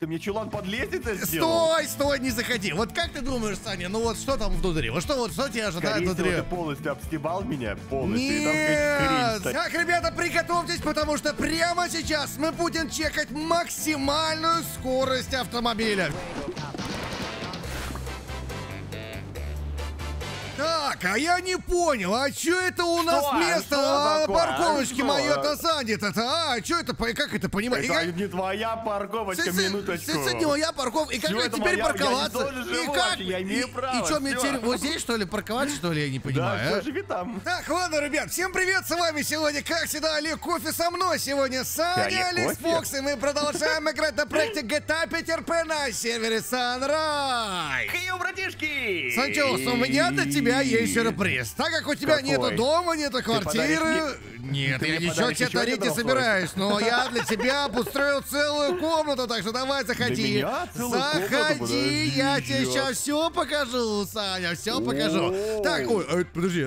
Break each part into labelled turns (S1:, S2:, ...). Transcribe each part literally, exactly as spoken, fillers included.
S1: Ты мне чулан под лестницей сделал?
S2: Стой, стой, не заходи. Вот как ты думаешь, Саня, ну вот что там внутри? Вот что, вот что тебя ожидает
S1: Скорее
S2: внутри?
S1: всего, ты полностью обстебал меня, полностью. И там
S2: Нет!
S1: какая-то хрень.
S2: Так, ребята, приготовьтесь, потому что прямо сейчас мы будем чекать максимальную скорость автомобиля. Так, а я не понял, а что это у нас
S1: Что?
S2: место
S1: Что
S2: а,
S1: такое?
S2: парковочки
S1: Что?
S2: мое-то занято-то? А, что это, по- как это понимать?
S1: Это
S2: И как-
S1: не твоя парковочка,
S2: С- с-
S1: минуточку.
S2: с- с- не моя парковка. И как
S1: Всё,
S2: мне
S1: это
S2: теперь
S1: моя, я не
S2: парковаться?
S1: должен
S2: И
S1: живу
S2: как?
S1: вообще, я имею
S2: И-
S1: право,
S2: И что, мне
S1: всё.
S2: теперь вот здесь, что ли, парковаться, что ли, я не
S1: Да,
S2: понимаю,
S1: всё,
S2: а?
S1: живи там.
S2: Так, ладно, ребят, всем привет, с вами сегодня, как всегда, Олег Кофе, со мной сегодня Саня,
S1: Олег
S2: Алекс
S1: Кофе?
S2: Фокс, и мы продолжаем играть на проекте джи ти эй пять эр пи на сервере Sunrise.
S1: Хей, братишки!
S2: Санчоус, у меня для тебя есть сюрприз. Так как у тебя
S1: Какой?
S2: нету дома, нету
S1: подаришь
S2: квартиры... Нет,
S1: Ты
S2: я
S1: мне
S2: ничего
S1: подаришь
S2: тебе
S1: еще
S2: дарить не
S1: один
S2: собираюсь, но я для тебя обустроил целую комнату, так что давай заходи.
S1: меня целую комнату?
S2: Заходи,
S1: Подожди,
S2: я тебе
S1: щас.
S2: сейчас все покажу, Саня, все покажу.
S1: О.
S2: Так, ой, а это, подожди.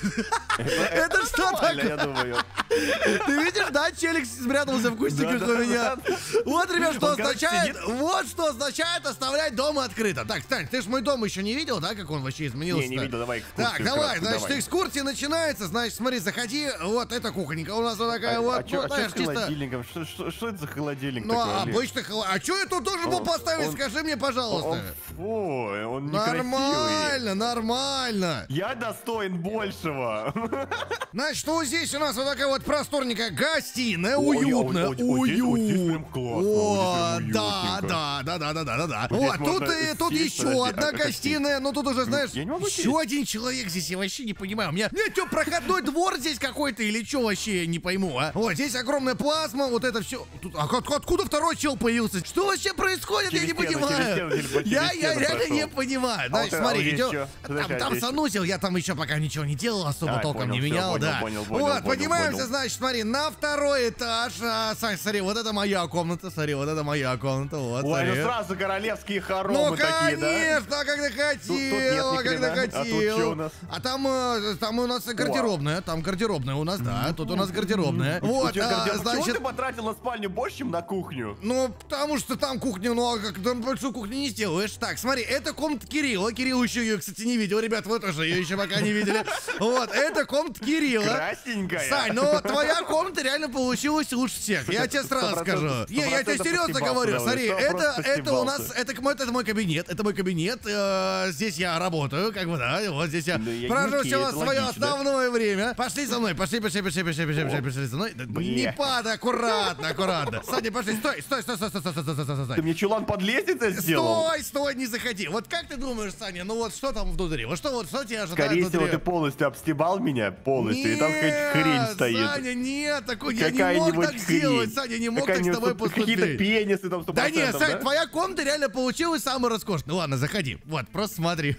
S2: Это что
S1: Нормально,
S2: такое?
S1: я думаю.
S2: Ты видишь, да, челик спрятался в кустиках
S1: Да,
S2: у
S1: да,
S2: меня.
S1: да.
S2: Вот, ребят, что
S1: Он, короче,
S2: означает,
S1: сидит.
S2: вот что означает оставлять дом открыто. Так, Стань, ты ж мой дом еще не видел, да, как он вообще изменился?
S1: Не, не видел, давай экскурсию
S2: Так, давай,
S1: вкратце,
S2: значит,
S1: давай.
S2: экскурсия начинается, значит, смотри, заходи, вот эта кухонька у нас вот такая вот,
S1: А чё,
S2: вот,
S1: а чё
S2: знаешь,
S1: с
S2: чисто...
S1: холодильником? Что, что, что это за холодильник
S2: Ну,
S1: такой,
S2: а
S1: Олег?
S2: обычно холод... А что я тут должен был
S1: Он-
S2: поставить,
S1: он-
S2: скажи мне,
S1: Он,
S2: пожалуйста.
S1: фу, он некрасивый.
S2: Нормально, нормально.
S1: Я достоин большего.
S2: Значит, вот здесь у нас вот такая вот просторненькая гостиная,
S1: Ой,
S2: уютная,
S1: а вот- вот здесь- вот здесь
S2: уют.
S1: прям классно,
S2: О,
S1: вот здесь прям
S2: да,
S1: уютненько.
S2: да, да, да, да, да, да, да.
S1: Вот
S2: Вот,
S1: здесь
S2: тут
S1: можно
S2: и тут
S1: сесть,
S2: еще
S1: подожди,
S2: одна
S1: а как
S2: гостиная, ну тут уже, знаешь,
S1: я не могу
S2: еще
S1: сесть.
S2: один человек здесь, я вообще не понимаю. У меня, у меня что, проходной двор здесь какой-то или что вообще, я не пойму, а? Вот, здесь огромная плазма, вот это все. Тут, а от- откуда второй чел появился? Что вообще происходит,
S1: Через
S2: я не
S1: стену, через
S2: понимаю.
S1: стену, через-
S2: Я,
S1: через
S2: я
S1: стену
S2: реально
S1: прошел.
S2: не понимаю. Значит,
S1: вот, а
S2: смотри,
S1: вот здесь
S2: идет-
S1: чё?
S2: там,
S1: Подожди, а
S2: там
S1: здесь-
S2: санузел, я там еще пока ничего не делал, особо
S1: А,
S2: толком
S1: понял,
S2: не
S1: всё,
S2: менял,
S1: понял,
S2: да.
S1: понял, понял,
S2: Вот,
S1: понял,
S2: поднимаемся,
S1: понял.
S2: значит, смотри, на второй этаж. А, Сань, смотри, вот это моя комната, смотри, вот это моя комната, вот,
S1: Ой, ну
S2: смотри.
S1: сразу королевские
S2: Ну,
S1: хоромы такие, да?
S2: конечно, а как ты хотел,
S1: Тут- тут нет ни
S2: а как ты
S1: хрена. А тут
S2: хотел.
S1: чё у нас?
S2: А там, э, там у нас гардеробная, там гардеробная у нас, да, тут у нас гардеробная.
S1: У
S2: Вот,
S1: тебя
S2: а,
S1: гардероб- Почему
S2: значит,
S1: ты потратил на спальню больше, чем на кухню?
S2: ну, потому что там кухня, ну, а как там большую кухню не сделаешь. Так, смотри, это комната Кирилла. Кирилл еще ее, кстати, не видел. Ребят, вы тоже ее еще пока не видели. Вот, это комната Кирилла.
S1: Красненькая.
S2: Сань, ну твоя комната реально получилась лучше всех. Я тебе сразу
S1: Сто
S2: скажу.
S1: процентов-
S2: Не, я тебе
S1: сто
S2: серьезно
S1: процентов
S2: говорю.
S1: постебался,
S2: Смотри,
S1: сто
S2: это,
S1: процентов
S2: это у нас,
S1: постебался.
S2: это, мой- это мой кабинет, это мой кабинет. э, Здесь я работаю, как бы, да. и Вот здесь я
S1: Ну, я-
S2: провожу
S1: окей,
S2: все
S1: это
S2: свое
S1: логично.
S2: основное время. Пошли за мной, пошли, пошли, пошли, пошли, пошли, пошли, пошли за мной. Да Не
S1: Бля.
S2: падай, аккуратно, аккуратно. Саня, пошли, стой, стой, стой, стой, стой, стой, стой, стой, стой, стой.
S1: Ты мне чулан под лестницей сделал?
S2: Стой, стой, не заходи. Вот как ты думаешь, Саня, ну вот что там внутри? Вот что, вот что тебя ожидает
S1: Скорее всего,
S2: внутри?
S1: ты полностью обстебал меня, полностью, и там какая-то хрень
S2: Нет,
S1: стоит.
S2: Саня, нет, такой, я не мог
S1: Какая-нибудь
S2: так
S1: хрень.
S2: сделать, Саня, не мог так с
S1: Какая-нибудь
S2: тобой
S1: тут Какие-то
S2: поступить.
S1: пенисы там сто
S2: Да нет,
S1: процентов,
S2: Сань,
S1: да?
S2: твоя комната реально получилась самой роскошной. Ладно, заходи. Вот, просто смотри.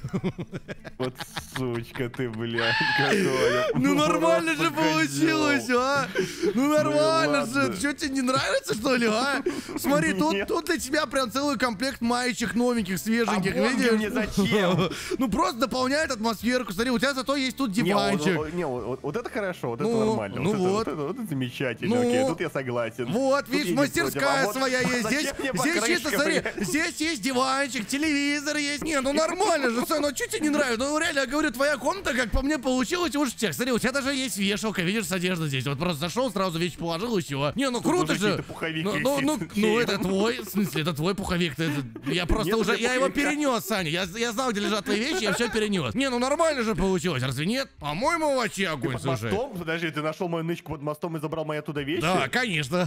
S1: Вот сучка ты, блядь, какая.
S2: Ну нормально же
S1: Просто
S2: получилось,
S1: козёл.
S2: а? Ну нормально
S1: ладно.
S2: же. Что, тебе не нравится, что ли, а? Смотри, тут,
S1: Нет.
S2: тут для тебя прям целый комплект маечек новеньких, свеженьких,
S1: А вон
S2: видишь?
S1: мне зачем?
S2: Ну просто дополняет атмосферку. Смотри, у тебя зато есть тут
S1: Не,
S2: диванчик.
S1: вот, не, вот, вот это хорошо, вот
S2: Ну,
S1: это нормально.
S2: ну
S1: вот,
S2: вот.
S1: Это, вот, это, вот это замечательно,
S2: Ну,
S1: окей, тут я согласен.
S2: Вот,
S1: Тут
S2: видишь,
S1: я не против.
S2: мастерская
S1: А вот
S2: своя есть.
S1: зачем
S2: Здесь,
S1: мне
S2: здесь чисто,
S1: покрышка,
S2: смотри,
S1: блядь?
S2: здесь есть диванчик, телевизор есть. Не, ну нормально же, Сань, ну что тебе не нравится? Ну реально, я говорю, твоя комната, как по мне, получилась лучше всех. Смотри, у тебя даже есть вешалка, видишь, с одеждой здесь. Вот просто зашел, сразу вещь положил и все. Не, ну круто
S1: уже
S2: же.
S1: какие-то пуховик
S2: Ну, ну, ну,
S1: висит.
S2: ну, это твой, в смысле, это твой пуховик. Ты- это- Я просто
S1: Нет,
S2: уже,
S1: у меня
S2: я его
S1: пуховика.
S2: перенес, Саня. Я, я знал, где лежат твои вещи, я все перенес. Не, ну нормально же получилось, разве нет? По-моему, вообще огонь,
S1: Под
S2: слушай.
S1: мостом? Подожди, ты нашел мою нычку под мостом и забрал мои оттуда вещи?
S2: Да, конечно.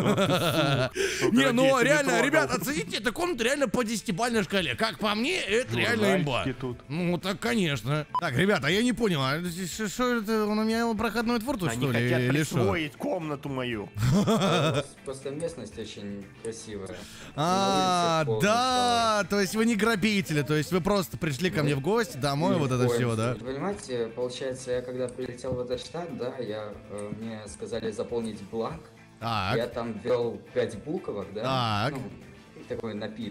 S2: Не, ну реально, ребят, оцените, эта комната реально по десятибалльной шкале. Как по мне, это реально имба.
S1: тут.
S2: Ну, так, конечно. Так, ребята, я не понял, а ш- что это, он у меня проходной двор тут,
S1: Они
S2: что ли,
S1: хотят
S2: или что?
S1: присвоить комнату мою.
S3: Просто местность очень красивая.
S2: А,
S3: На улице
S2: да, то есть вы не грабители, то есть вы просто пришли ко мне в гости, домой,
S3: Ни
S2: вот
S3: в
S2: это
S3: коем
S2: все, да?
S3: случае. Понимаете, получается, я когда прилетел в этот штат, да, я, э, мне сказали заполнить бланк. Я
S2: Так,
S3: там ввел пять буквок, да,
S2: Так.
S3: ну, такой напиток.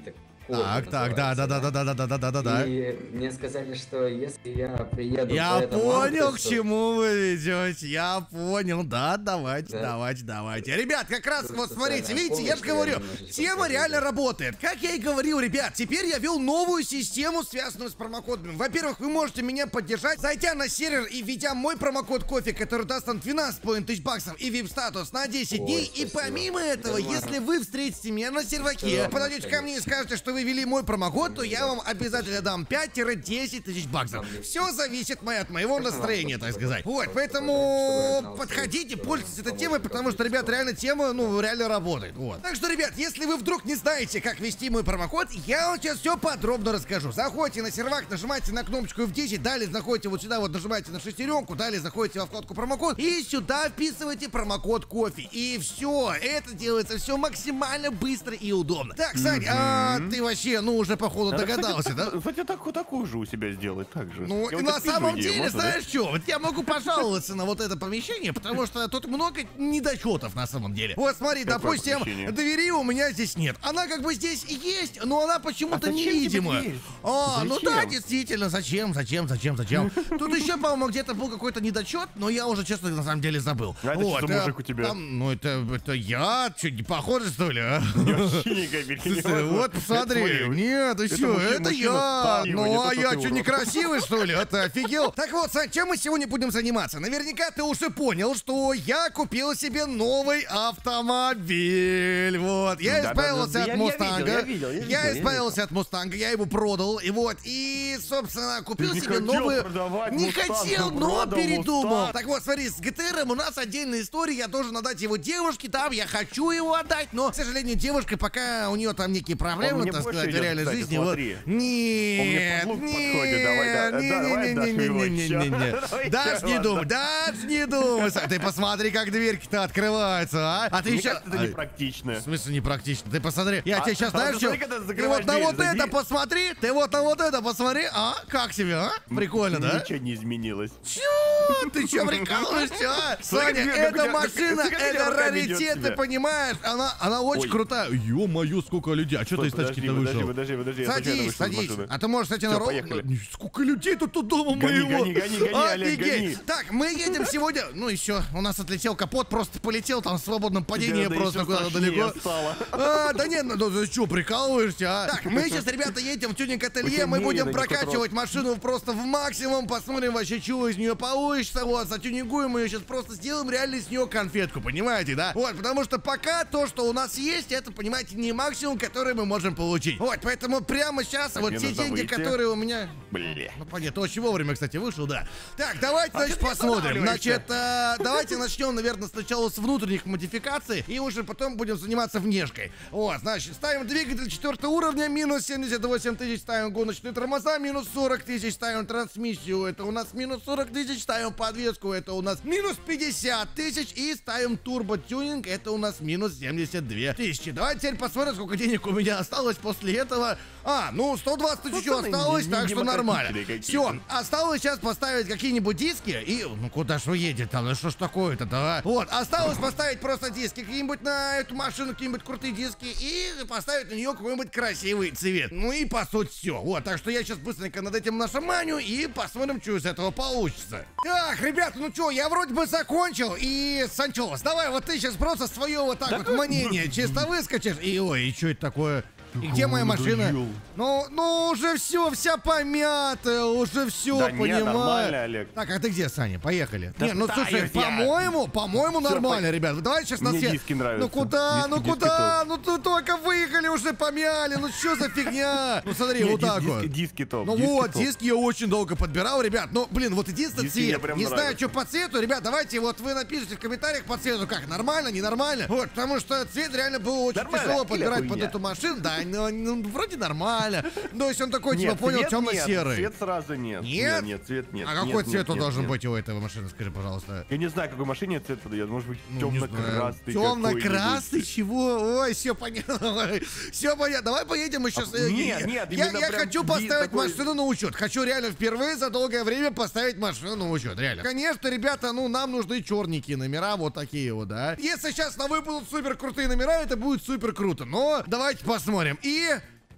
S3: Кофе
S2: Так, так, да, да, да, да, да, да, да, да, да, да.
S3: И мне сказали, что если я приеду
S2: Я
S3: по этому
S2: понял, к
S3: адресу-
S2: чему вы ведете. Я понял, да, давайте,
S3: Да.
S2: давайте, давайте. Ребят, как раз
S3: Тут
S2: вот смотрите,
S3: социальная
S2: видите, я же
S3: помощь,
S2: говорю,
S3: я немножечко
S2: тема
S3: подскажу.
S2: реально работает. Как я и говорил, ребят, теперь я ввел новую систему, связанную с промокодами. Во-первых, вы можете меня поддержать, зайдя на сервер и введя мой промокод кофе, который даст вам двенадцать тысяч баксов и вип-статус на десять
S3: Ой,
S2: дней. И
S3: спасибо.
S2: помимо этого,
S3: Нормально.
S2: если вы встретите меня на серваке,
S3: Здорово,
S2: подойдете ко мне и скажете, что вы ввели мой промокод, то я вам обязательно дам пять-десять тысяч баксов. Все зависит от моего настроения, так сказать. Вот, поэтому подходите, пользуйтесь этой темой, потому что, ребят, реально тема, ну, реально работает. Вот. Так что, ребят, если вы вдруг не знаете, как ввести мой промокод, я вам сейчас все подробно расскажу. Заходите на сервак, нажимаете на кнопочку эф десять, далее заходите вот сюда, вот нажимаете на шестеренку, далее заходите во вкладку промокод и сюда вписываете промокод кофе. И все, это делается все максимально быстро и удобно. Так, Сань, а ты вообще, ну, уже походу догадался, да?
S1: Кстати, так, такую же у себя сделать, так же.
S2: Ну,
S1: Я вот
S2: на
S1: так вижу
S2: самом
S1: идею,
S2: деле,
S1: можно, да?
S2: знаешь что, вот я могу пожаловаться на вот это помещение, потому что тут много недочетов на самом деле. Вот смотри,
S1: Какое
S2: допустим,
S1: помещение?
S2: двери у меня здесь нет. Она как бы здесь есть, но она почему-то
S1: А зачем тебе
S2: невидимая.
S1: дверь?
S2: А, ну
S1: Зачем?
S2: да, действительно, зачем, зачем, зачем, зачем. Тут еще, по-моему, где-то был какой-то недочет, но я уже, честно, на самом деле забыл.
S1: А это что за
S2: э,
S1: мужик у тебя?
S2: там, ну, это, это я, что, не похоже, что ли, а?
S1: Я вообще не капельки не
S2: Слушай,
S1: могу.
S2: вот посмотри,
S1: Это твоё.
S2: нет, ты
S1: Это
S2: что,
S1: мужчина-
S2: это
S1: мужчина
S2: я,
S1: старый,
S2: ну
S1: не
S2: а
S1: то, что
S2: я
S1: ты
S2: что,
S1: урод.
S2: некрасивый, что ли, а ты офигел? Так вот, Сань, чем мы сегодня будем заниматься? Наверняка ты уже понял, что я купил себе новый автомобиль, вот, я
S1: Да-да-да,
S2: избавился
S1: я-
S2: от
S1: я видел,
S2: Мустанга,
S1: я видел, я видел, я
S2: избавился от Мустанга, я его продал, и вот, и, собственно, купил
S1: не
S2: себе
S1: хотел
S2: новый...
S1: продавать
S2: Не
S1: Мустанг,
S2: хотел,
S1: ты
S2: но
S1: продал
S2: передумал.
S1: Мустанг.
S2: Так вот, смотри, с джи ти ар у нас отдельная история, я должен отдать его девушке, там, я хочу его отдать, но, к сожалению, девушка, пока у нее там некие проблемы,
S1: мне
S2: так
S1: больше
S2: сказать, в
S1: идет,
S2: реальной
S1: кстати,
S2: жизни, вот.
S1: смотри.
S2: Нет,
S1: Он мне под лук
S2: нет,
S1: подходит, давай, да,
S2: не,
S1: да, давай
S2: не,
S1: отдашь
S2: не,
S1: его
S2: не, не,
S1: ещё.
S2: не, не.
S1: Давай
S2: Даже
S1: ещё
S2: не
S1: отдашь.
S2: думай, даже не думай. Сань, ты посмотри, как дверки-то открываются, а? А ты
S1: Мне
S2: еще...
S1: кажется, это непрактично.
S2: В смысле непрактично? Ты посмотри, я
S1: А-
S2: тебе сейчас,
S1: а
S2: знаешь,
S1: ты
S2: что?
S1: смотри, когда
S2: Ты
S1: закрываешь
S2: вот на
S1: дверь,
S2: вот это
S1: зайди.
S2: посмотри, ты вот на вот это посмотри, а? Как тебе, а? Прикольно, да?
S1: Ничего не изменилось.
S2: Чё? Ты чё прикалываешься, а?
S1: Смотри,
S2: Саня,
S1: как у
S2: эта
S1: тебя-
S2: машина,
S1: как- как у тебя
S2: это
S1: рука ведёт
S2: раритет, ты
S1: себя.
S2: понимаешь? Она, она очень
S1: Ой.
S2: крутая. Ё-моё, сколько людей. А что ты из
S1: Подожди,
S2: тачки-то
S1: подожди,
S2: вышел?
S1: подожди, подожди, я случайно
S2: Садись,
S1: вышел из
S2: садись.
S1: машины.
S2: А ты можешь, кстати,
S1: Всё,
S2: на ролл-
S1: поехали.
S2: Сколько людей тут у дома
S1: Гони,
S2: моего.
S1: гони, гони, гони, Олег,
S2: Офигеть.
S1: гони.
S2: Так, мы едем сегодня. Ну еще, у нас отлетел капот, просто полетел там в свободном падении
S1: Да, да,
S2: просто
S1: ещё
S2: куда-то
S1: страшнее
S2: далеко.
S1: стало.
S2: А, да нет, ну ты что, прикалываешься, а? Так, мы сейчас, ребята, едем в тюнинг-ателье,
S1: тебя
S2: мы
S1: мерено
S2: будем
S1: не
S2: прокачивать машину просто в максимум, посмотрим вообще, чего из нее получится, вот, затюнингуем ее, сейчас просто сделаем реально из нее конфетку, понимаете, да? Вот, потому что пока то, что у нас есть, это, понимаете, не максимум, который мы можем получить. Вот, поэтому прямо сейчас вот
S1: мне
S2: те
S1: нужно
S2: деньги,
S1: выйти.
S2: которые у меня...
S1: Бля.
S2: Ну, понятно, очень вовремя, кстати, вышел, да. Так, давайте,
S1: А
S2: значит,
S1: ты не
S2: посмотрим.
S1: останавливаешься.
S2: Значит, э, давайте начнем, наверное, сначала с внутренних модификаций, и уже потом будем заниматься внешкой. Вот, значит, ставим двигатель четвертого уровня, минус семьдесят восемь тысяч, ставим гоночные тормоза, минус сорок тысяч, ставим трансмиссию, это у нас минус сорок тысяч, ставим подвеску, это у нас минус пятьдесят тысяч, и ставим турбо-тюнинг, это у нас минус семьдесят две тысячи. Давайте теперь посмотрим, сколько денег у меня осталось после этого. А, ну, сто двадцать тысяч еще
S1: Пацаны,
S2: осталось,
S1: не-
S2: так
S1: не
S2: что нормально.
S1: демократичные
S2: Все,
S1: какие-то.
S2: осталось сейчас поставить какие-нибудь диски, и, ну, куда ж вы едете там, ну, что ж такое-то, да? Вот, осталось поставить просто диски, какие-нибудь на эту машину, какие-нибудь крутые диски, и поставить на нее какой-нибудь красивый цвет. Ну и, по сути, все. Вот, так что я сейчас быстренько над этим нашаманю, и посмотрим, что из этого получится. Так, ребята, ну что, я вроде бы закончил, и, Санчелос, давай, вот ты сейчас просто свое вот так вот мнение чисто выскочишь, и, ой, и что это такое? И где моя машина?
S1: надоел.
S2: Ну, ну уже все, вся помятая, уже все,
S1: Да не,
S2: понимаю.
S1: нормально, Олег.
S2: Так, а ты где, Саня? Поехали.
S1: Да
S2: не, ну слушай,
S1: пытаюсь я.
S2: по-моему, по-моему,
S1: Всё,
S2: нормально, ребят. Давай сейчас на
S1: Мне
S2: все.
S1: диски нравятся.
S2: Ну куда,
S1: Диски,
S2: ну
S1: диски
S2: куда? Ну тут только выехали, уже помяли. Ну что за фигня? Ну смотри,
S1: Не,
S2: вот
S1: дис-
S2: так
S1: диски,
S2: вот.
S1: диски топ.
S2: Ну
S1: диски
S2: вот,
S1: топ.
S2: диски я очень долго подбирал, ребят. Ну, блин, вот единственный
S1: Диски мне
S2: цвет.
S1: прям
S2: Не знаю,
S1: нравятся.
S2: что по цвету, ребят, давайте вот вы напишите в комментариях по цвету, как, нормально, ненормально. Вот, потому что цвет реально было очень
S1: Нормально
S2: тяжело
S1: или
S2: подбирать под
S1: хуйня?
S2: эту машину. Да, ну, ну, вроде нормально. То есть он такой, типа,
S1: Нет,
S2: понял,
S1: цвет
S2: темно-серый.
S1: нет, Цвет сразу нет.
S2: Нет?
S1: Нет, нет, цвет нет.
S2: А
S1: Нет,
S2: какой
S1: нет,
S2: цвет он
S1: нет,
S2: должен
S1: нет.
S2: быть у этого машины, скажи, пожалуйста?
S1: Я не знаю, какой машине цвет подойдет. Может быть,
S2: Ну, не знаю.
S1: темно-красный.
S2: Темно-красный, чего? Ой, все понятно. Все понятно. Давай поедем еще.
S1: А,
S2: с- э,
S1: нет,
S2: я-
S1: нет,
S2: я,
S1: именно
S2: я
S1: прям
S2: хочу
S1: ди-
S2: поставить
S1: такой-
S2: машину на учет. Хочу реально впервые за долгое время поставить машину на учет. Реально. Конечно, ребята, ну нам нужны черненькие номера, вот такие вот, да. Если сейчас на выпадут супер крутые номера, это будет супер круто. Но давайте посмотрим. И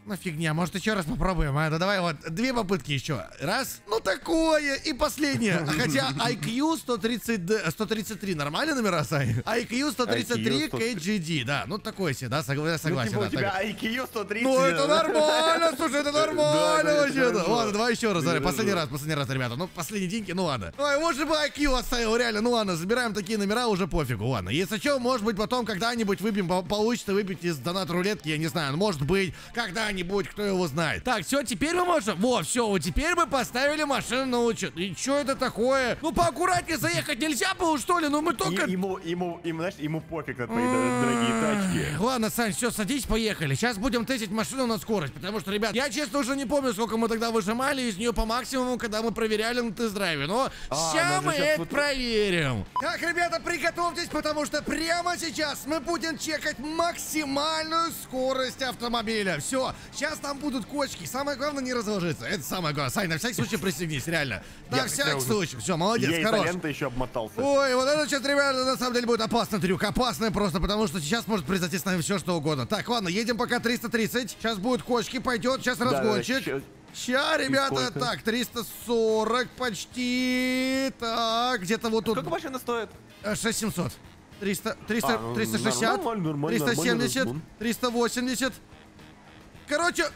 S2: Ну фигня, может еще раз попробуем, а? Да давай вот две попытки еще. Раз, ну такое, и последнее. А хотя ай кью сто тридцать, сто тридцать три нормальные номера, Сань? ай кью сто тридцать три кей джи ди, да, ну такое себе, да, согла- согласен.
S1: Ну, типа,
S2: да,
S1: у тебя
S2: так.
S1: ай кью сто тридцать.
S2: Ну это нормально, слушай, это нормально
S1: Да, да,
S2: вообще.
S1: хорошо.
S2: Ладно, давай еще раз, давай,
S1: Хорошо.
S2: последний раз, последний раз, ребята. Ну, последние деньги, ну ладно. Ой, может бы ай кью оставил, реально, ну ладно, забираем такие номера, уже пофигу, ладно. Если что, может быть, потом когда-нибудь выбьем, по- получится выбить из донат-рулетки, я не знаю, ну, может быть, когда-нибудь, кто его знает. Так, все, теперь мы можем, во, все, вот теперь мы поставили машину на учет. И что это такое? Ну, поаккуратнее заехать нельзя было, что ли? Ну, мы только...
S1: И- Ему, ему, ему, знаешь, ему пофиг на твои дор- дорогие тачки.
S2: Ладно, Сань, все, садись, поехали. Сейчас будем тестить машину на скорость, потому что, ребят, я честно уже не помню, сколько мы тогда выжимали из нее по максимуму, когда мы проверяли на тест-драйве. Но
S1: А,
S2: сейчас
S1: надо
S2: мы
S1: щас
S2: это
S1: вот-
S2: проверим. Так, ребята, приготовьтесь, потому что прямо сейчас мы будем чекать максимальную скорость автомобиля. Все, сейчас там будут кочки. Самое главное не разложиться. Это самое главное. Сань, на всякий случай пристегнись, реально. На
S1: Я
S2: всякий
S1: хотел-
S2: случай. Все, молодец,
S1: Я
S2: хорош.
S1: изолента еще обмотался.
S2: Ой, вот это сейчас, ребята, на самом деле будет опасный трюк. Опасный просто, потому что сейчас может произойти с нами все, что угодно. Так, ладно, едем пока триста тридцать. Сейчас будут кочки, пойдет. Сейчас
S1: Да, да,
S2: разгончик.
S1: щас-
S2: Ща, ребята,
S1: сколько?
S2: так, триста сорок почти. Так, где-то вот тут.
S1: Сколько машина стоит?
S2: э, шесть тысяч семьсот. триста, триста,
S1: А, ну,
S2: триста шестьдесят.
S1: нормально, нормально,
S2: триста семьдесят.
S1: нормально.
S2: триста восемьдесят. Короче...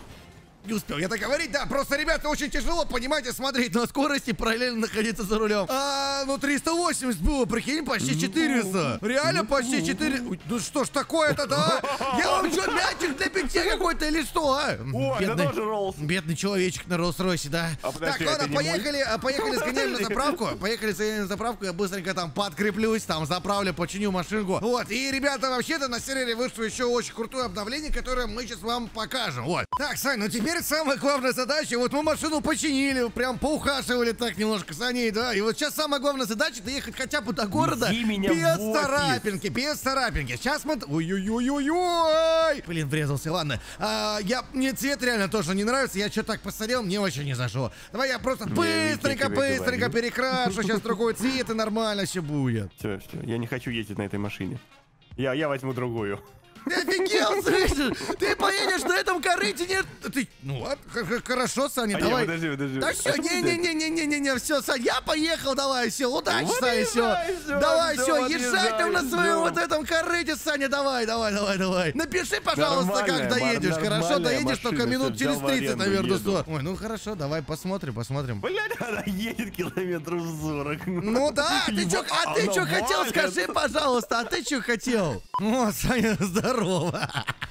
S2: Не успел я договорить, да, просто, ребята, очень тяжело, понимаете, смотреть на скорости и параллельно находиться за рулем. А, ну триста восемьдесят было, прикинь, почти четыреста. Реально почти четыреста. Ой, ну что ж такое-то, да? Я вам что, мячик для питья какой-то или что, а?
S1: Ой, это тоже Роллс.
S2: Бедный человечек на Роллс-Ройсе, да.
S1: А подожди,
S2: Так, ладно,
S1: это не мой?
S2: поехали, а, поехали, сгоняем на заправку. Поехали, сгоняем на заправку, я быстренько там подкреплюсь, там заправлю, починю машинку. Вот, и, ребята, вообще-то на сервере вышло еще очень крутое обновление, которое мы сейчас вам покажем. Вот. Так, Сань, ну теперь самая главная задача, вот мы машину починили, прям поухаживали так немножко за ней, да. И вот сейчас самая главная задача доехать хотя бы до города
S1: Вези меня
S2: без
S1: в офис.
S2: царапинки, без царапинки. Сейчас мы... Ой-ой-ой-ой-ой! Блин, врезался, ладно. А, я... Мне цвет реально тоже не нравится, я что так посмотрел, мне вообще не зашло. Давай я просто быстренько,
S1: тебе
S2: быстренько
S1: говорю.
S2: перекрашу, сейчас другой цвет и нормально все будет.
S1: Все, все, я не хочу ездить на этой машине. Я, я возьму другую.
S2: Ты офигел, слышишь? Ты поедешь на этом корыте, нет? Ты... Ну ладно, х- х- хорошо, Саня,
S1: А не,
S2: давай.
S1: подожди, подожди.
S2: Да
S1: А
S2: все,
S1: что ты
S2: не-не-не-не-не-не, все, Сань, я поехал, давай, все, удачи,
S1: Вот
S2: Саня,
S1: и
S2: все.
S1: езжай, всё,
S2: Давай,
S1: всё,
S2: все,
S1: вот
S2: езжай там
S1: езжай,
S2: на своем
S1: всё.
S2: вот этом корыте, Саня, давай, давай, давай, давай. Напиши, пожалуйста, как
S1: Нормальная,
S2: доедешь,
S1: бар-
S2: хорошо,
S1: нормальная
S2: доедешь только
S1: машина,
S2: минут
S1: всё,
S2: через
S1: взял в
S2: тридцать,
S1: аренду,
S2: наверное,
S1: еду.
S2: сто. Ой, ну хорошо, давай посмотрим, посмотрим.
S1: Блядь, она едет километров сорок.
S2: Ну да, ты чё, а ты чё хотел, скажи, пожалуйста, а ты чё хотел? О, Саня, здорово.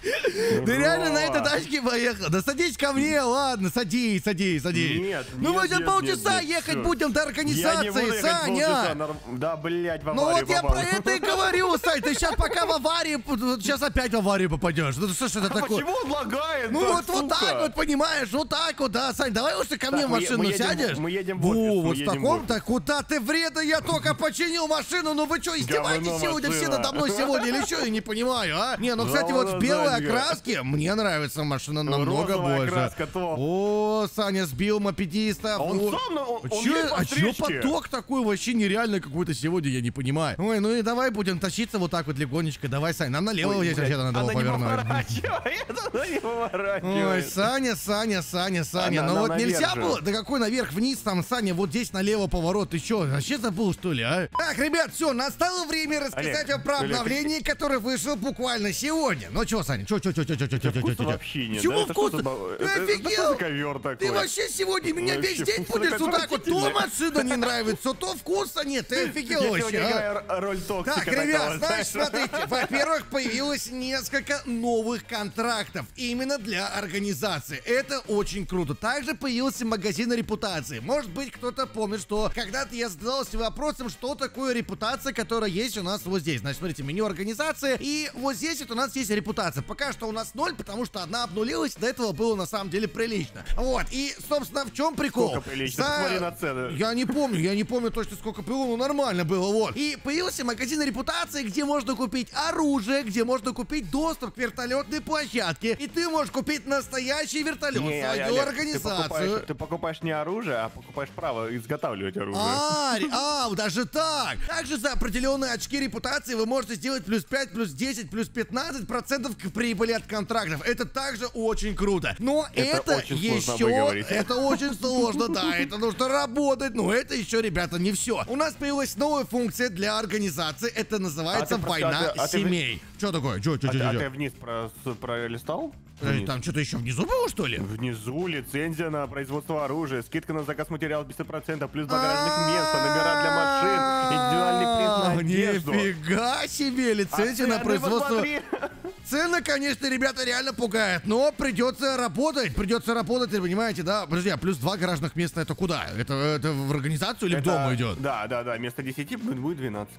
S2: Ты реально на этой тачке поехал? Да садись ко мне, ладно, садись, садись, садись.
S1: Нет,
S2: Ну мы
S1: нет,
S2: сейчас
S1: нет,
S2: полчаса
S1: нет, нет,
S2: ехать
S1: всё.
S2: будем до
S1: Я не
S2: организации,
S1: буду ехать полчаса,
S2: Саня.
S1: норм- Да, блядь, в
S2: Ну
S1: аварию
S2: вот я
S1: попал.
S2: про это и говорю, Сань, ты сейчас пока в аварии, сейчас опять в аварию попадешь. Ну что ж это
S1: А
S2: такое?
S1: почему он лагает?
S2: Ну
S1: так,
S2: вот, вот
S1: сука?
S2: так вот, понимаешь, вот так вот, да, Сань, давай уж ты ко мне в
S1: мы е-
S2: машину
S1: мы едем-
S2: сядешь.
S1: мы едем в
S2: Во,
S1: офис, мы
S2: вот в
S1: едем в
S2: таком-то,
S1: офис.
S2: куда ты вредно, я только починил машину, ну вы что, издеваетесь
S1: Говно
S2: сегодня все
S1: машина.
S2: надо мной сегодня или что, я не понимаю, а? Не, ну, кстати, вот в
S1: Говно
S2: белой
S1: задника.
S2: окраске мне нравится машина намного
S1: Розовая
S2: больше.
S1: краска, топ.
S2: О, Саня сбил мопедиста.
S1: А он
S2: О,
S1: сам, на- он, он
S2: Чё,
S1: едет по
S2: а чё
S1: встречке.
S2: поток такой вообще нереальный какой-то сегодня, я не понимаю. Ой, ну и давай будем тащиться вот так вот легонечко. Давай, Сань, нам налево
S1: Ой,
S2: здесь
S1: блядь,
S2: вообще надо было
S1: она не
S2: повернуть.
S1: поворачивает, она не
S2: Ой,
S1: поворачивает.
S2: Саня, Саня, Саня, Саня,
S1: Она-
S2: ну
S1: она
S2: вот нельзя
S1: наверх же.
S2: было, да какой наверх, вниз там, Саня, вот здесь налево поворот, ты чё, вообще забыл что ли, а? Так, ребят, все, настало время рассказать
S1: Олег,
S2: вам про
S1: Олег,
S2: обновление, которое вышло буквально сегодня. Ну чё, Саня, чё, чё, чё, чё, чё, чё, чё, чё,
S1: Вкуса
S2: чё, чё?
S1: вообще нет.
S2: Чего
S1: да? Это что
S2: вкуса?
S1: за ба-
S2: Ты
S1: это- это
S2: офигел?
S1: что за ковер такой?
S2: Ты вообще сегодня меня весь
S1: Вообще,
S2: день
S1: вкусно
S2: будешь вот так вот, то
S1: отвратительно.
S2: машина не нравится, то вкуса нет, ты офигел
S1: Я
S2: вообще,
S1: сегодня
S2: а?
S1: играю р- роль токсика.
S2: Так, ребят,
S1: такого,
S2: значит,
S1: знаешь.
S2: смотрите, во-первых, появилось несколько новых контрактов именно для организации. Это очень круто. Также появился магазин репутации. Может быть, кто-то помнит, что когда-то я задавался вопросом, что такое репутация, которая есть у нас вот здесь. Значит, смотрите, меню организации, и вот здесь вот у нас есть репутация. Пока что у нас ноль, потому что одна обнулилась, до этого было на самом деле прилично. Вот, и, собственно, в чем прикол?
S1: Сколько прилично? Посмотри на цены.
S2: Я не помню, я не помню точно, сколько было, но нормально было, вот. И появился магазин репутации, где можно купить оружие, где можно купить доступ к вертолетной площадке, и ты можешь купить настоящий вертолет,
S1: Не,
S2: свою
S1: Олег,
S2: организацию.
S1: Ты покупаешь, ты покупаешь не оружие, а покупаешь право изготавливать оружие.
S2: А, ре- а, даже так. Также за определенные очки репутации вы можете сделать плюс пять, плюс десять, плюс пятнадцать пятнадцать процентов к прибыли от контрактов. Это также очень круто. Но
S1: Это
S2: это,
S1: очень сложно
S2: еще...
S1: выговорить.
S2: Это очень сложно, да. Это нужно работать. Но это еще, ребята, не все. У нас появилась новая функция для организации. Это называется
S1: А ты просто-
S2: война
S1: а ты- а ты вы-
S2: семей. Что такое? Че, че,
S1: А,
S2: че,
S1: ты- а
S2: че?
S1: ты вниз про- с- пролистал?
S2: Э,
S1: Вниз.
S2: Там что-то еще внизу было, что ли?
S1: Внизу лицензия на производство оружия, скидка на заказ материалов пятьдесят процентов, плюс багажных мест, номера для машин, индивидуальный принт на одежду.
S2: Нифига себе, лицензия
S1: А
S2: на
S1: цены
S2: производство.
S1: посмотри.
S2: Цены, конечно, ребята, реально пугают, но придется работать, придется работать, вы понимаете, да? Подожди, а плюс два гаражных места это куда? Это, это в организацию или в
S1: Это-
S2: дом идет?
S1: Да, да, да, вместо десяти будет будет двенадцать.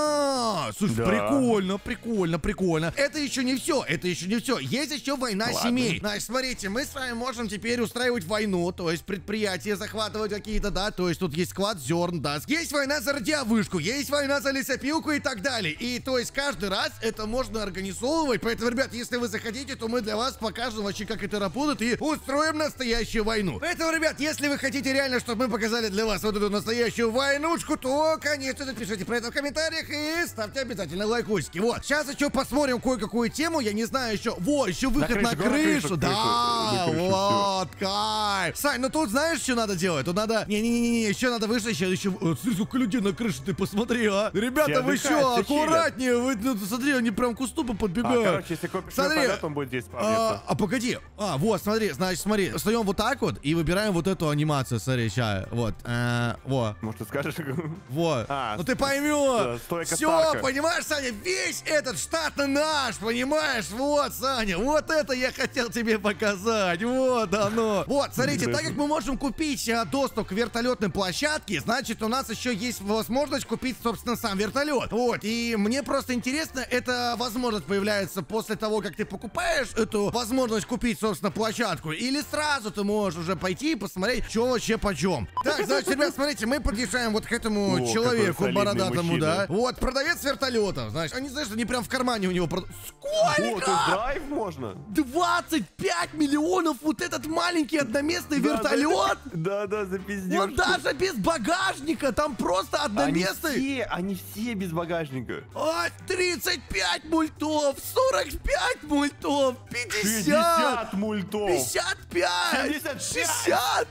S2: А, слушай,
S1: Да.
S2: прикольно, прикольно, прикольно. Это еще не все, это еще не все. Есть еще война
S1: Ладно.
S2: семей. Значит, смотрите, мы с вами можем теперь устраивать войну, то есть предприятия захватывать какие-то, да, то есть тут есть склад зерн, да. Есть война за радиовышку, есть война за лесопилку и так далее. И то есть каждый раз это можно организовывать. Поэтому, ребят, если вы захотите, то мы для вас покажем вообще, как это работает, и устроим настоящую войну. Поэтому, ребят, если вы хотите реально, чтобы мы показали для вас вот эту настоящую войнушку, то, конечно, напишите про это в комментариях и ставьте обязательно лайкусики. Вот, сейчас еще посмотрим кое-какую тему, я не знаю еще. Во, еще выход на
S1: крышу,
S2: крышу,
S1: на крышу,
S2: да,
S1: на крышу,
S2: вот, кайф. Сань, ну тут знаешь, что надо делать? Тут надо, не-не-не, еще надо выше, еще, еще, вот, смотри, сколько людей на крыше, ты посмотри, а. Ребята,
S1: Все
S2: вы
S1: отдыхают,
S2: что,
S1: все чилят.
S2: аккуратнее, вы, ну, смотри, они прям к уступу
S1: А,
S2: подбегают.
S1: короче, если копишь
S2: Смотри.
S1: полет, он будет здесь
S2: А,
S1: спавниться.
S2: а погоди, а, вот, смотри, значит, смотри, встаем вот так вот и выбираем вот эту анимацию, смотри, ща, вот, э, вот,
S1: Может, ты скажешь?
S2: вот,
S1: А,
S2: ну ты
S1: с-
S2: поймешь,
S1: с- стойка
S2: все,
S1: Старка.
S2: понимаешь, Саня, весь этот штат наш, понимаешь, вот, Саня, вот это я хотел тебе показать, вот оно, вот, смотрите, так как мы можем купить а, доступ к вертолетной площадке, значит, у нас еще есть возможность купить, собственно, сам вертолет, вот, и мне просто интересно, эта возможность появляется после того, как ты покупаешь эту возможность купить, собственно, площадку, или сразу ты можешь уже пойти и посмотреть, что вообще почем. Так, значит, ребят, смотрите, мы подъезжаем вот к этому
S1: О, какой
S2: человеку
S1: солидный
S2: бородатому,
S1: мужчина.
S2: да. Вот, продавец вертолетов, знаешь, они, знаешь, они прям в кармане у него прод...
S1: О,
S2: Сколько?
S1: тут драйв можно?
S2: двадцать пять миллионов вот этот маленький одноместный вертолет?
S1: Да, да, за
S2: Он
S1: пиздёж.
S2: даже без багажника, там просто
S1: Они
S2: одноместный.
S1: все, они все без багажника.
S2: А, тридцать пять мультов, сорок пять мультов, пятьдесят,
S1: шестьдесят мультов.
S2: пятьдесят пять,
S1: семьдесят пять.
S2: шестьдесят.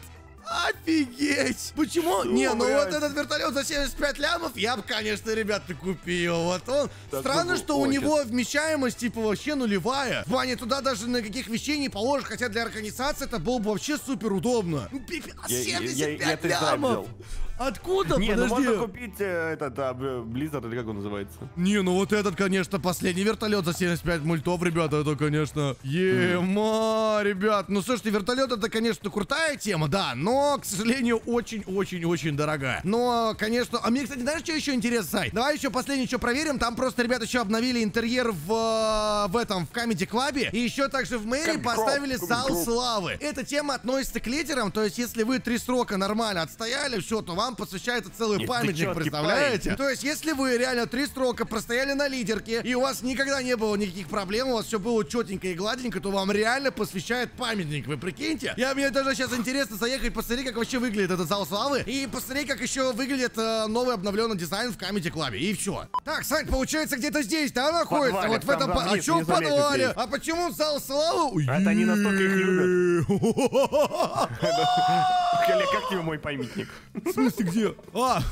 S2: Офигеть! Почему?
S1: Что,
S2: Не, ну
S1: блядь?
S2: вот этот вертолет за семьдесят пять лямов я бы, конечно, ребята, купил. Вот он.
S1: Так
S2: Странно,
S1: ну,
S2: что у
S1: очень.
S2: него вмещаемость типа вообще нулевая. В плане туда даже на каких вещей не положишь, хотя для организации это было бы вообще супер удобно. Ну, пипи-
S1: Я- я-
S2: семьдесят
S1: я- я
S2: пять
S1: тест-драйв
S2: лямов!
S1: взял.
S2: Откуда?
S1: Не, ну
S2: Подожди.
S1: можно купить э, этот, а, б- Blizzard, или как он называется?
S2: Не, ну вот этот, конечно, последний вертолет за семьдесят пять мультов, ребята, это, конечно, ема, ребят. Ну, слушайте, вертолет это, конечно, крутая тема, да, но, к сожалению, очень-очень-очень дорогая. Но, конечно, а мне, кстати, знаешь, что еще интересно, Сай? Давай еще последнее, что проверим. Там просто, ребята, еще обновили интерьер в, в этом, в Comedy Club, и еще также в мэрии
S1: Comedy Club,
S2: поставили
S1: Comedy
S2: зал
S1: Club.
S2: славы. Эта тема относится к лидерам, то есть, если вы три срока нормально отстояли, все, то вам посвящается целый
S1: Нет, ты
S2: памятник,
S1: чёткий
S2: представляете?
S1: парень.
S2: То есть, если вы реально три строка простояли на лидерке, и у вас никогда не было никаких проблем, у вас все было четенько и гладенько, то вам реально посвящает памятник, вы прикиньте? Я, мне даже сейчас интересно заехать, посмотреть, как вообще выглядит этот зал славы, и посмотреть, как еще выглядит э, новый обновленный дизайн в Comedy Club, и все. Так, Сань, получается, где-то здесь, да, находится?
S1: подвале,
S2: Вот в этом...
S1: там
S2: по- А
S1: вниз
S2: что в
S1: не залезет
S2: подвале?
S1: здесь.
S2: А почему зал славы?
S1: Это они настолько их
S2: любят.
S1: Коля, как тебе мой памятник?
S2: В смысле, где? А!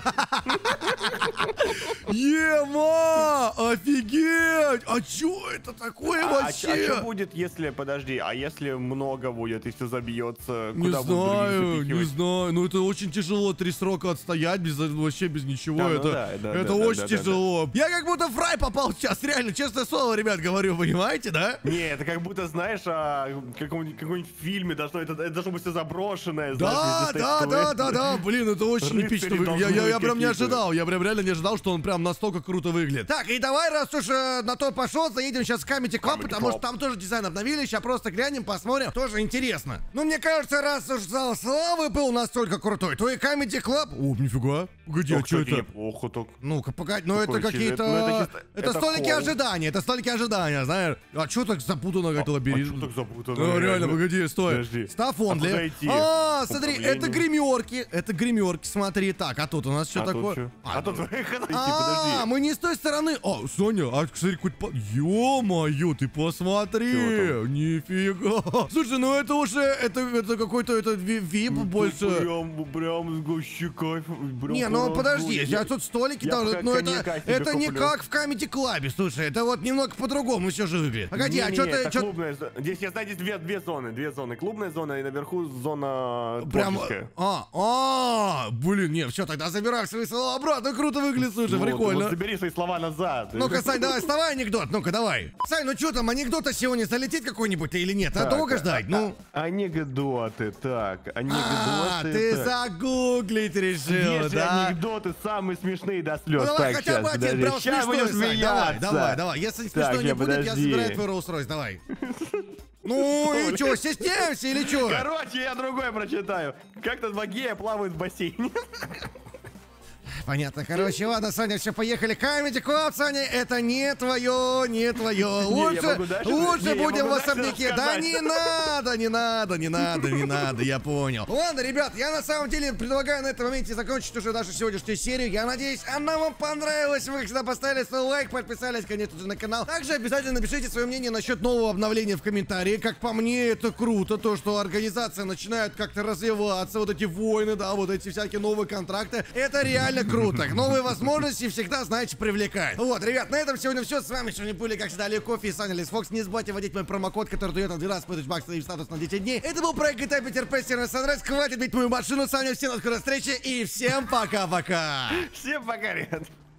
S2: Ема! Офигеть! А чё это такое
S1: А
S2: вообще?
S1: что будет, если, подожди, а если много будет, если забьется,
S2: Не
S1: куда будут
S2: знаю,
S1: другие
S2: не
S1: запихивать?
S2: знаю. Ну это очень тяжело три срока отстоять без вообще без ничего.
S1: Да, ну
S2: это
S1: да, да,
S2: это
S1: да,
S2: очень
S1: да, да,
S2: тяжело. Я как будто в рай попал сейчас, реально, честное слово, ребят, говорю, понимаете, да?
S1: Не, это как будто, знаешь, о каком-нибудь каком-нибудь фильме, должно, это, это должно быть все заброшенное.
S2: Да,
S1: знаешь,
S2: да,
S1: везде
S2: да,
S1: стоит
S2: да, да, блин, это очень
S1: Рыцари
S2: эпично выглядит. Я,
S1: должны
S2: я, я
S1: быть
S2: прям не
S1: какие-то.
S2: ожидал, я прям реально не ожидал, что он прям настолько круто выглядит. Так, и давай, раз уж э, на то пошел, заедем сейчас в Comedy Club,
S1: Comedy
S2: потому
S1: Club.
S2: что там тоже дизайн обновили, сейчас просто глянем, посмотрим, тоже интересно. Ну, мне кажется, раз уж зал славы был настолько крутой, то и Comedy Club... О, нифига, погоди,
S1: Ну,
S2: а что
S1: кстати,
S2: это?
S1: неплохо так.
S2: Ну-ка, погоди, ну это
S1: Такое чисто-
S2: какие-то...
S1: ну, это
S2: Это,
S1: чисто- это
S2: столики
S1: холл.
S2: ожидания, это столики ожидания, знаешь. А что так запутано, как
S1: А
S2: лабиринт?
S1: что так запутано?
S2: Ну, реально, погоди, стой.
S1: Подожди.
S2: Стафонли.
S1: А куда идти?
S2: А, смотри, это
S1: Управление.
S2: гримерки. Это гримерки. гримерки, смотри. Так, а тут у нас что
S1: А тут
S2: такое?
S1: чё?
S2: А,
S1: А тут, подожди,
S2: А,
S1: подожди.
S2: мы не с той стороны. О, Соня, а, кстати, хоть по... Ё-моё, ты посмотри.
S1: Чего
S2: Нифига. Слушай, ну это уже, это, это какой-то, это ви- вип больше.
S1: Прям, прям, вообще кайф. прям
S2: Не, ну
S1: хорошо.
S2: подожди,
S1: Я-
S2: сейчас тут столики,
S1: я
S2: там,
S1: пока
S2: ну это,
S1: коньяка себе
S2: это не
S1: куплю.
S2: как в Comedy Club, слушай, это вот немного по-другому все же выглядит. Погоди, а
S1: Не-не-не,
S2: что ты,
S1: это
S2: чё-
S1: клубная зо- Здесь, я знаю, здесь две, две зоны. Две зоны. Клубная зона и наверху зона
S2: Прям,
S1: творческая.
S2: а, а, блин, не, все, тогда забирай свои слова обратно, круто выглядит, слушай,
S1: Вот,
S2: прикольно.
S1: вот забери свои слова назад.
S2: Ну-ка, Сань, давай, вставай анекдот, ну-ка, давай. Сань, ну что там, анекдота сегодня залетит какой-нибудь или нет? А
S1: Так,
S2: долго ждать, ну.
S1: а- Анекдоты, так,
S2: А,
S1: анекдоты.
S2: ты
S1: так.
S2: загуглить решил,
S1: Есть же
S2: да?
S1: анекдоты самые смешные до слез.
S2: Ну давай
S1: так,
S2: хотя бы
S1: щас,
S2: один,
S1: подожди.
S2: прям
S1: Щас
S2: смешной,
S1: будем
S2: Сань, давай,
S1: смеяться.
S2: давай, давай. Если смешно
S1: Так,
S2: не
S1: я,
S2: будет, я
S1: подожди.
S2: забираю твой Rolls-Royce, давай. Ну и что, стесняемся или что?
S1: Короче, я другой прочитаю. Как-то два гея плавают в бассейне.
S2: Понятно, короче, ладно, Саня, все, поехали. Comedy Club, Саня, это не твое, не твое. Лучше,
S1: могу дальше-
S2: лучше
S1: не, я
S2: будем в
S1: могу дальше
S2: особняке. Да
S1: рассказать.
S2: не надо, не надо, не надо, не надо, я понял. Ладно, ребят, я на самом деле предлагаю на этом моменте закончить уже нашу сегодняшнюю серию. Я надеюсь, она вам понравилась. Вы всегда поставили свой лайк, подписались, конечно же, на канал. Также обязательно напишите свое мнение насчет нового обновления в комментарии. Как по мне, это круто, то, что организация начинает как-то развиваться, вот эти войны, да, вот эти всякие новые контракты. Это реально круто. Новые возможности всегда, знаете, привлекают. Вот, ребят, на этом сегодня все. С вами сегодня были, как всегда, Олег Кофе и Саня Лис Фокс. Не забывайте вводить мой промокод, который дает нам двенадцать тысяч баксов и статус на десять дней. Это был проект джи ти эй Питер Пэс Сервис Санрайз. Хватит бить мою машину, Саня. Всем до скорой встречи и всем пока-пока.
S1: Всем пока, ребят.